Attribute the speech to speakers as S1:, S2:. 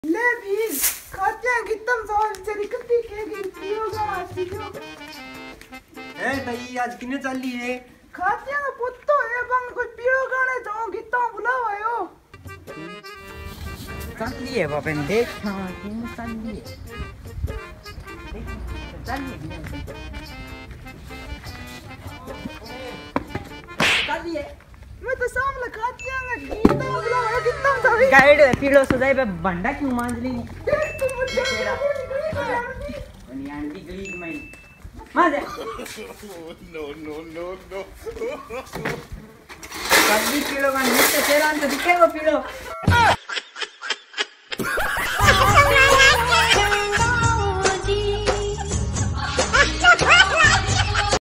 S1: ले भी खाते कितम सवाल चली कति के गिनतियों का आसियो
S2: ए तई आज किने चली है
S1: खाते का पुत्तो है बंग कोई पीड़ो गाने जाओ गीता बुलावायो
S3: चली है बापन देख हां तुम चली है चली है
S1: मैं तो सामने खाते का गीता बुलावायो कितम सभी
S3: गाइड पीड़ो सुधाई पे बंडा क्यों मांझ ली
S1: देख तुम मुझे
S3: आणि आंटी गली में मार
S4: No.
S3: कभी पीड़ो का नीचे चेहरा तो दिखेगा पीड़ो